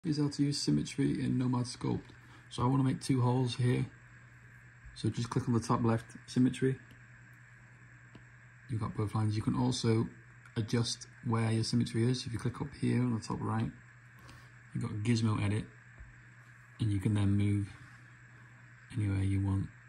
Is how to use Symmetry in Nomad Sculpt. So I want to make 2 holes here. So just click on the top left, Symmetry. You've got both lines. You can also adjust where your symmetry is. If you click up here on the top right, you've got Gizmo Edit, and you can then move anywhere you want.